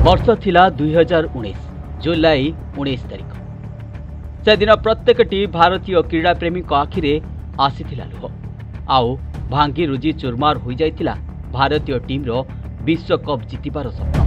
वर्ष थिला 2019 जुलाई 19 तारिख। से दिन प्रत्येकटी भारतीय क्रीड़ा प्रेमी आखिरे आसीथिला लुह। आउ भांगी रुजी चुरमार हो जाइतिला भारतीय टीम रो विश्वकप जितिबार स्वप्न।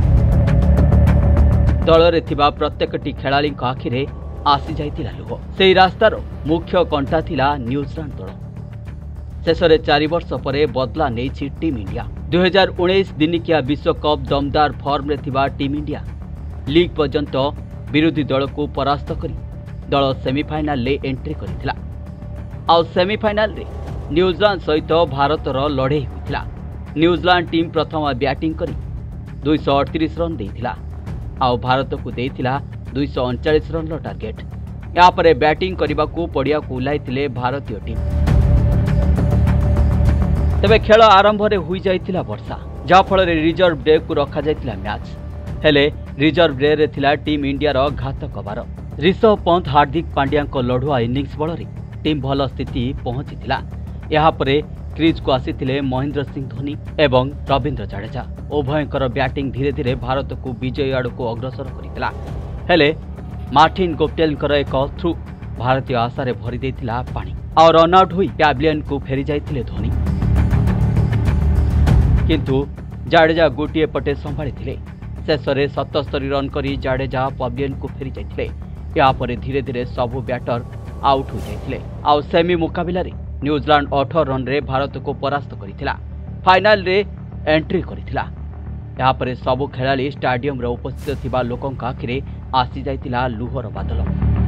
दल रे थिबा प्रत्येकटी खेलाड़ी आखिरे आसी जाइतिला लुह। सेही रास्तार मुख्य कंटा थिला न्यूजीलैंड दल। शेष 4 वर्ष पर बदला नहीं टीम इंडिया। 2019 दिनिकिया विश्वकप दमदार फॉर्म रे थिबा टीम इंडिया लीग पर्यंत विरोधी दल को परास्त करी दल सेमीफाइनाल ले एंट्री करिथिला। आउ सेमीफाइनाल रे न्यूजीलैंड सहित भारतर लड़े होइथिला। न्यूजीलैंड टीम प्रथम बैटिंग करी 238 रन देइथिला। आउ भारत को देइथिला 239 रन टार्गेट। यहाँ पर बैटिंग करने को पड़िया को उल्लाइथिले भारतीय टीम। तेबे खेल आरंभ रे हुई जाइथिला वर्षा, जहा फल रिजर्व डे को रखा जाइथिला मैच। हेले रिजर्व डे रे थिला टीम इंडिया रो घातक बार। ऋषभ पंत हार्दिक पांड्या को लढ़ुआ इनिंग्स बल रे टीम भल स्थिति पहुंचीथिला। यहाँ पर क्रीज को आसीथिले महेंद्र सिंह धोनी एवं रविंद्र जडेजा। उभयंकर बैटिंग धीरे धीरे भारत को विजय आड़ को अग्रसर करिथिला। हेले मार्टिन गुप्टिल एक थ्रू भारतीय आशारे भरी देइथिला पानी। और रन आउट हुई पैविलियन को फेरी जाइथिले धोनी, किंतु जाडेजा गोटे पटे संभाली शेष में 77 रन करी जाडेजा पैविलियन को फेरी जाइथिले। या पर धीरे धीरे सबु बैटर आउट हो जाइथिले। आउ सेमी मुकाबला रे न्यूजीलैंड 18 रन रे भारत को परास्त करिथिला। फाइनल रे एंट्री करिथिला। यहाँ पर सबु खेलाड़ी स्टाडियम रे उपस्थित थिबा लोकन आखिरे आसी जाइथिला लुहर बादल।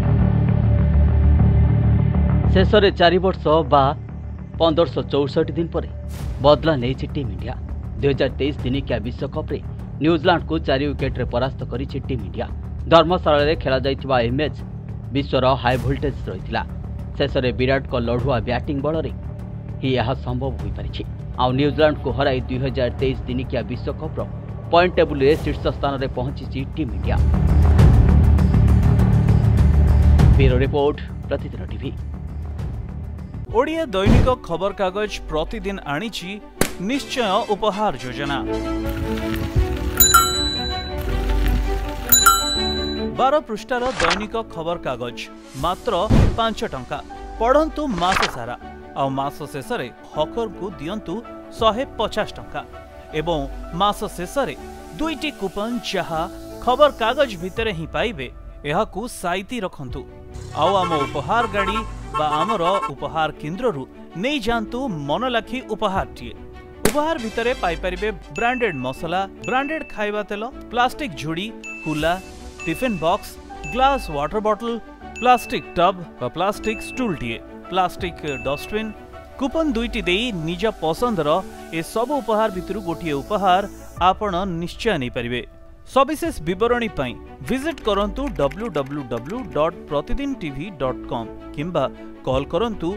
शेष में 4 वर्ष बा 1564 दिन पर बदला नहीं टीम इंडिया। 2023 दिनिकिया विश्वकप रे न्यूजीलैंड को 4 विकेट रे परास्त करी टीम इंडिया। धर्मशाला रे खेला जाइथिबा ए मैच विश्वर हाई वोल्टेज रहिथिला। शेष में विराट को लढ़ुआ बैटिंग बल रे ही यह संभव हो पारिछि। आउ न्यूजीलैंड को हराई 2023 दिनिकिया विश्वकप रो पॉइंट टेबल रे शीर्ष स्थान रे पहुंची team India. Bureau report Pratidin TV. Odia दैनिक खबर कागज प्रतिदिन आनिछि निश्चय उपहार योजना। 12 पृष्ठार दैनिक खबर कागज मात्र 5 टंका। पढ़ंतु मास सारा आ मास शेष हकर को दियंतु 150 टंका एवं मास शेष 2टी कूपन जहा खबर कागज भितर ही पाइबे। एहाकू साइती रखंतु। आउ आम उपहार गाड़ी बा आमर उपहार केन्द्र रु नहीं जानतु मन लाखी उपहार टीए। उपहार भितरे पाई परिबे ब्रांडेड मसला, ब्रांडेड खाइबा तेल, प्लास्टिक झुड़ी, कुला, tiffin box, glass water bottle, plastic tub बा प्लास्टिक स्टूल टीए, प्लास्टिक डस्टबिन। कूपन 2टी देई निज पसंदर ए सब उपहार भितरु गोटिए उपहार आपण निश्चय नहीं परिबे। सविशेष विवरणी पाई विजिट करंतु www.pratidintv.com किंबा कॉल करंतु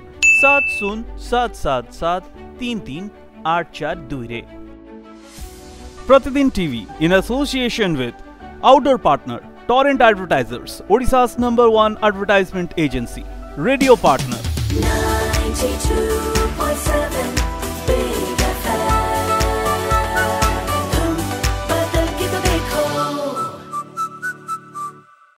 7077733842 रे। Pratidin TV in association with outdoor partner Torrent advertisers, ओडिशा's #1 advertisement agency, radio partner 92